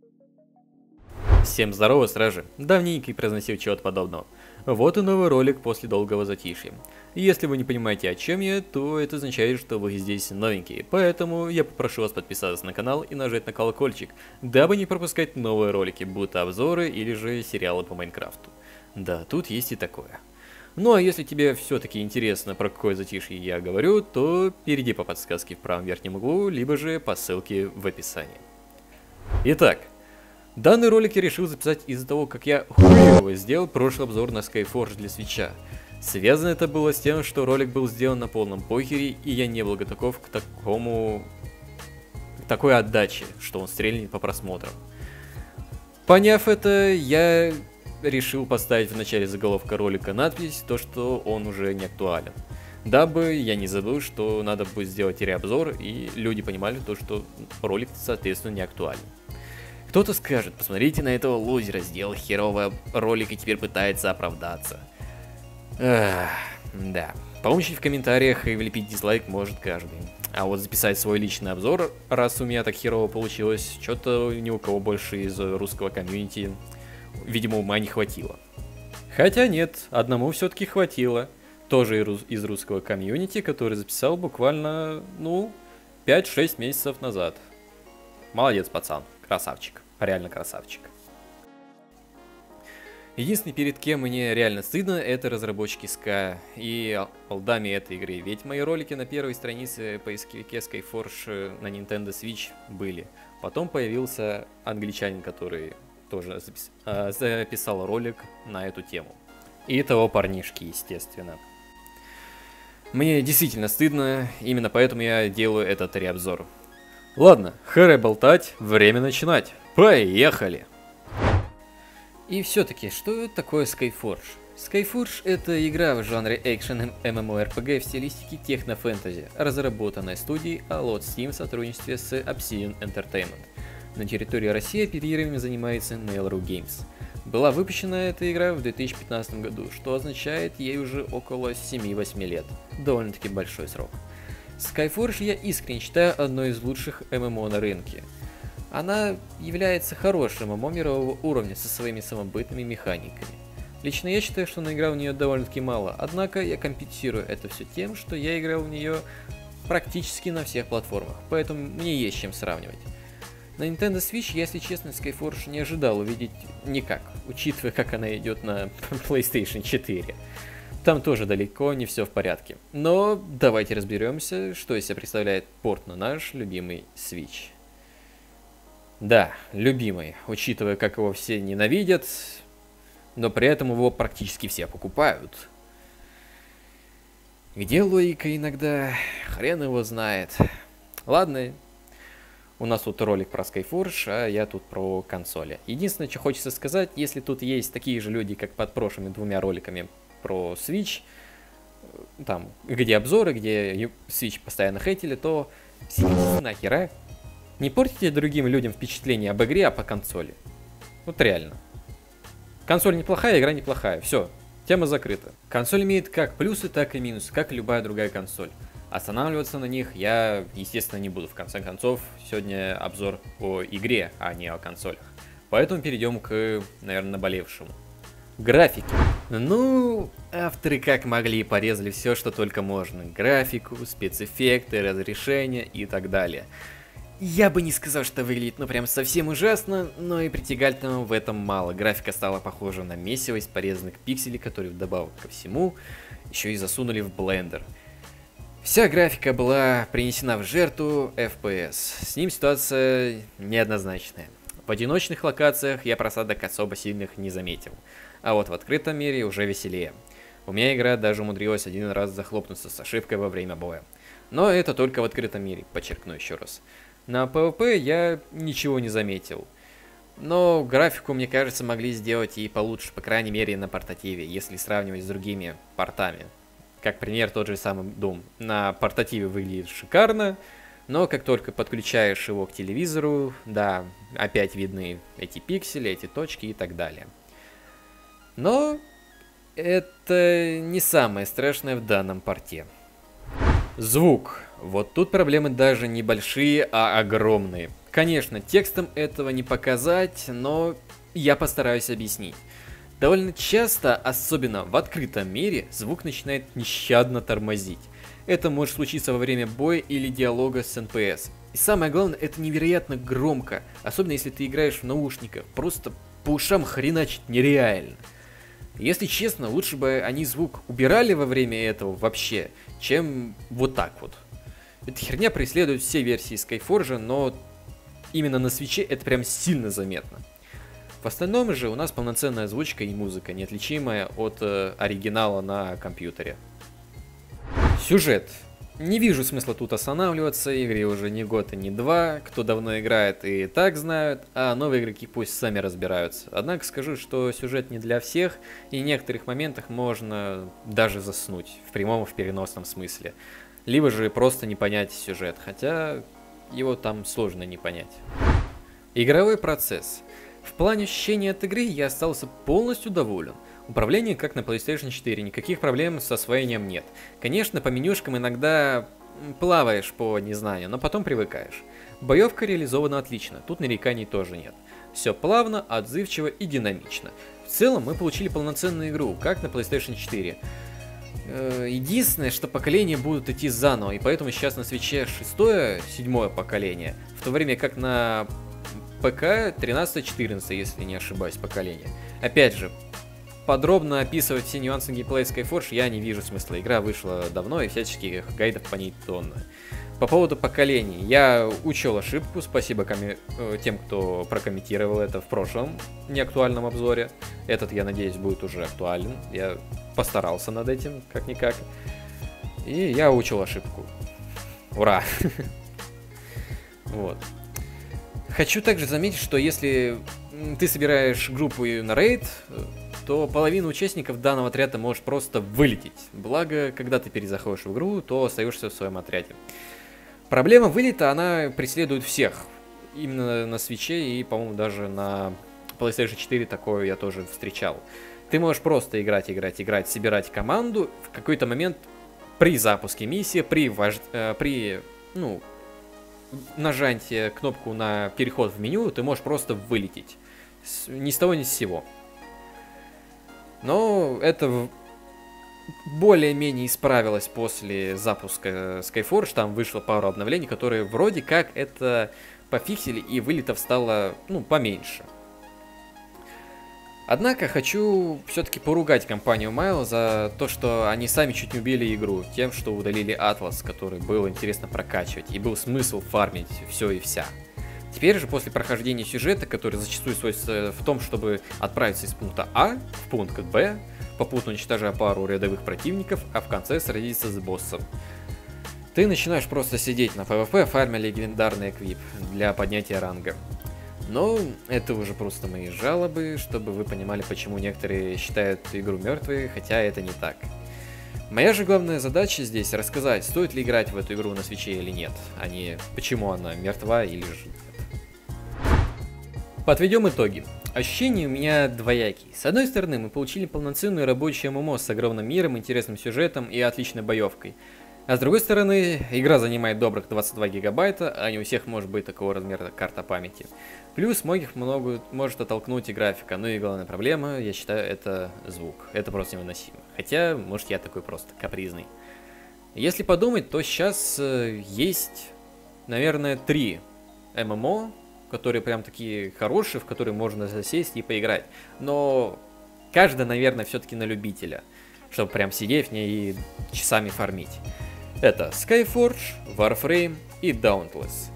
Всем здорово, стражи. Давненько и произносил чего-то подобного. Вот и новый ролик после долгого затишья. Если вы не понимаете, о чем я, то это означает, что вы здесь новенькие. Поэтому я попрошу вас подписаться на канал и нажать на колокольчик, дабы не пропускать новые ролики, будь то обзоры или же сериалы по Майнкрафту. Да, тут есть и такое. Ну а если тебе все-таки интересно, про какое затишье я говорю, то перейди по подсказке в правом верхнем углу, либо же по ссылке в описании. Итак. Данный ролик я решил записать из-за того, как я хуево сделал прошлый обзор на Skyforge для свитча. Связано это было с тем, что ролик был сделан на полном похере, и я не был готов к такой отдаче, что он стрельнет по просмотрам. Поняв это, я решил поставить в начале заголовка ролика надпись, то что он уже не актуален. Дабы я не забыл, что надо будет сделать реобзор, и люди понимали то, что ролик, соответственно, не актуален. Кто-то скажет, посмотрите на этого лузера, сделал херовый ролик и теперь пытается оправдаться. Да. Помощь в комментариях и влепить дизлайк может каждый. А вот записать свой личный обзор, раз у меня так херово получилось, что-то ни у кого больше из русского комьюнити, видимо, ума не хватило. Хотя нет, одному все-таки хватило. Тоже из русского комьюнити, который записал буквально, 5-6 месяцев назад. Молодец, пацан. Красавчик. Реально красавчик. Единственный, перед кем мне реально стыдно, это разработчики Sky и олдами этой игры. Ведь мои ролики на первой странице поисковике Skyforge на Nintendo Switch были. Потом появился англичанин, который тоже записал ролик на эту тему. И того парнишки, естественно. Мне действительно стыдно, именно поэтому я делаю этот реобзор. Ладно, харе болтать, время начинать. Поехали! И все-таки, что такое Skyforge? Skyforge — это игра в жанре экшен MMORPG в стилистике техно-фэнтези, разработанная студией Alot Steam в сотрудничестве с Obsidian Entertainment. На территории России оперированием занимается Mail.ru Games. Была выпущена эта игра в 2015 году, что означает ей уже около 7-8 лет. Довольно-таки большой срок. Skyforge я искренне считаю одной из лучших ММО на рынке. Она является хорошим ММО мирового уровня со своими самобытными механиками. Лично я считаю, что наиграл в нее довольно-таки мало, однако я компенсирую это все тем, что я играл в нее практически на всех платформах, поэтому мне есть чем сравнивать. На Nintendo Switch, если честно, Skyforge не ожидал увидеть никак, учитывая, как она идет на PlayStation 4. Там тоже далеко не все в порядке. Но давайте разберемся, что из себя представляет порт на наш любимый Switch. Да, любимый, учитывая, как его все ненавидят, но при этом его практически все покупают. Где логика иногда? Хрен его знает. Ладно, у нас тут ролик про Skyforge, а я тут про консоли. Единственное, что хочется сказать, если тут есть такие же люди, как под прошлыми двумя роликами про Switch, там, где обзоры, где Switch постоянно хейтили, то сидите нахер, а? Не портите другим людям впечатление об игре, а по консоли. Вот реально. Консоль неплохая, игра неплохая. Все, тема закрыта. Консоль имеет как плюсы, так и минусы, как и любая другая консоль. Останавливаться на них я, естественно, не буду. В конце концов, сегодня обзор о игре, а не о консолях. Поэтому перейдем к, наверное, наболевшему. Графики. Авторы как могли порезали все, что только можно. Графику, спецэффекты, разрешения и так далее. Я бы не сказал, что выглядит прям совсем ужасно, но и притягательного в этом мало. Графика стала похожа на месиво из порезанных пикселей, которые вдобавок ко всему еще и засунули в блендер. Вся графика была принесена в жертву FPS. С ним ситуация неоднозначная. В одиночных локациях я просадок особо сильных не заметил. А вот в открытом мире уже веселее. У меня игра даже умудрилась один раз захлопнуться с ошибкой во время боя. Но это только в открытом мире, подчеркну еще раз. На PvP я ничего не заметил. Но графику, мне кажется, могли сделать и получше, по крайней мере на портативе, если сравнивать с другими портами. Как пример, тот же самый Doom. На портативе выглядит шикарно, но как только подключаешь его к телевизору, да, опять видны эти пиксели, эти точки и так далее. Но это не самое страшное в данном порте. Звук. Вот тут проблемы даже небольшие, а огромные. Конечно, текстом этого не показать, но я постараюсь объяснить. Довольно часто, особенно в открытом мире, звук начинает нещадно тормозить. Это может случиться во время боя или диалога с NPS. И самое главное, это невероятно громко, особенно если ты играешь в наушниках, просто по ушам хреначит нереально. Если честно, лучше бы они звук убирали во время этого вообще, чем вот так вот. Эта херня преследует все версии Skyforge, но именно на свитче это прям сильно заметно. В остальном же у нас полноценная озвучка и музыка, неотличимая от оригинала на компьютере. Сюжет. Не вижу смысла тут останавливаться, игре уже не год и не два, кто давно играет и так знают, а новые игроки пусть сами разбираются. Однако скажу, что сюжет не для всех, и в некоторых моментах можно даже заснуть, в прямом и в переносном смысле. Либо же просто не понять сюжет, хотя его там сложно не понять. Игровой процесс. В плане ощущения от игры я остался полностью доволен. Управление как на PlayStation 4, никаких проблем с освоением нет. Конечно, по менюшкам иногда плаваешь по незнанию, но потом привыкаешь. Боевка реализована отлично, тут нареканий тоже нет. Все плавно, отзывчиво и динамично. В целом мы получили полноценную игру, как на PlayStation 4. Единственное, что поколения будут идти заново, и поэтому сейчас на свитче 6-е, 7-е поколение, в то время как на ПК 13-14, если не ошибаюсь, поколение. Опять же, подробно описывать все нюансы геймплея Skyforge я не вижу смысла. Игра вышла давно, и всяческих гайдов по ней тонны. По поводу поколений. Я учел ошибку, спасибо тем, кто прокомментировал это в прошлом неактуальном обзоре. Этот, я надеюсь, будет уже актуален. Я постарался над этим, как-никак. И я учел ошибку. Ура! Вот. Хочу также заметить, что если ты собираешь группу на рейд, то половина участников данного отряда может просто вылететь. Благо, когда ты перезаходишь в игру, то остаешься в своем отряде. Проблема вылета, она преследует всех. Именно на свитче и, по-моему, даже на PlayStation 4 такое я тоже встречал. Ты можешь просто играть, собирать команду. В какой-то момент при запуске миссии, при нажатии кнопку на переход в меню, ты можешь просто вылететь. Ни с того, ни с сего. Но это более-менее исправилось после запуска Skyforge. Там вышло пару обновлений, которые вроде как это пофиксили, и вылетов стало, поменьше. Однако хочу все-таки поругать компанию Mile за то, что они сами чуть не убили игру тем, что удалили Atlas, который было интересно прокачивать, и был смысл фармить все и вся. Теперь же, после прохождения сюжета, который зачастую сводится в том, чтобы отправиться из пункта А в пункт Б, попутно уничтожая пару рядовых противников, а в конце сразиться с боссом, ты начинаешь просто сидеть на PvP, фармя легендарный эквип для поднятия ранга. Но это уже просто мои жалобы, чтобы вы понимали, почему некоторые считают игру мертвой, хотя это не так. Моя же главная задача здесь рассказать, стоит ли играть в эту игру на свитче или нет, а не почему она мертва или же нет. Подведем итоги. Ощущения у меня двоякие. С одной стороны, мы получили полноценную рабочую ММО с огромным миром, интересным сюжетом и отличной боевкой. А с другой стороны, игра занимает добрых 22 гигабайта, а не у всех может быть такого размера карта памяти. Плюс многих может оттолкнуть и графика, ну и главная проблема, я считаю, это звук. Это просто невыносимо. Хотя, может, я такой просто капризный. Если подумать, то сейчас есть, наверное, 3 ММО, которые прям такие хорошие, в которые можно засесть и поиграть. Но каждая, наверное, все-таки на любителя, чтобы прям сидеть в ней и часами фармить. Это Skyforge, Warframe и Dauntless.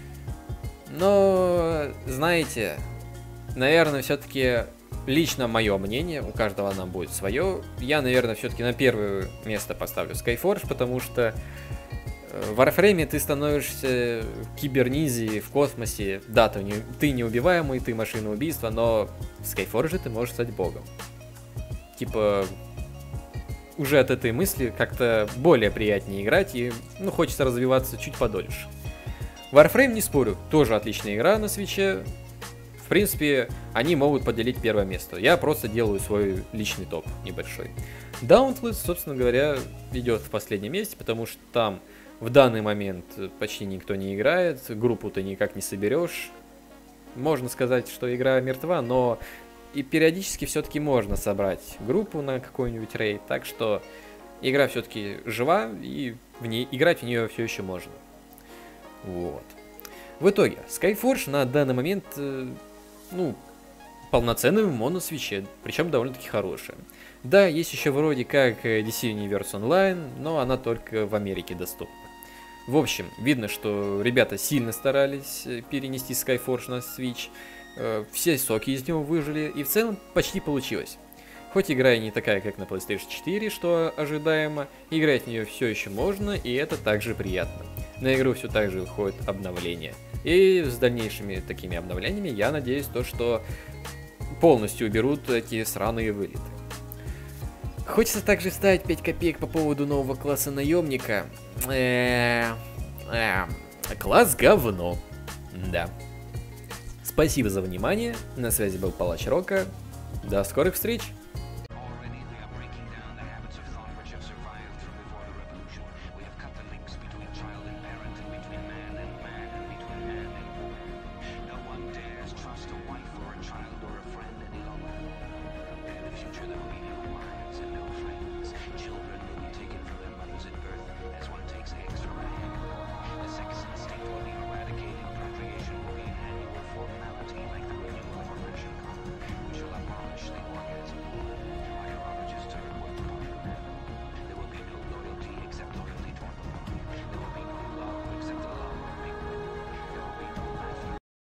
Но, знаете, наверное, все-таки лично мое мнение, у каждого оно будет свое. Я, наверное, все-таки на первое место поставлю Skyforge, потому что в Warframe ты становишься кибернизи в космосе. Да, ты неубиваемый, ты машина убийства, но в Skyforge ты можешь стать богом. Типа, уже от этой мысли как-то более приятнее играть и, хочется развиваться чуть подольше. Warframe, не спорю, тоже отличная игра на свитче. В принципе, они могут поделить первое место. Я просто делаю свой личный топ небольшой. Dauntless, собственно говоря, идет в последнем месте, потому что там В данный момент почти никто не играет, группу ты никак не соберешь. Можно сказать, что игра мертва, но и периодически все-таки можно собрать группу на какой-нибудь рейд, так что игра все-таки жива, и играть в нее все еще можно. Вот. В итоге, Skyforge на данный момент, ну, полноценный моносвитче, причем довольно-таки хорошая. Да, есть еще вроде как DC Universe Online, но она только в Америке доступна. В общем, видно, что ребята сильно старались перенести Skyforge на Switch, все соки из него выжили, и в целом почти получилось. Хоть игра и не такая, как на PlayStation 4, что ожидаемо, играть в нее все еще можно, и это также приятно. На игру все так же выходит обновление. И с дальнейшими такими обновлениями я надеюсь, что полностью уберут эти сраные вылеты. Хочется также вставить 5 копеек по поводу нового класса наемника. Класс говно. Да. Спасибо за внимание. На связи был Палач Рока. До скорых встреч.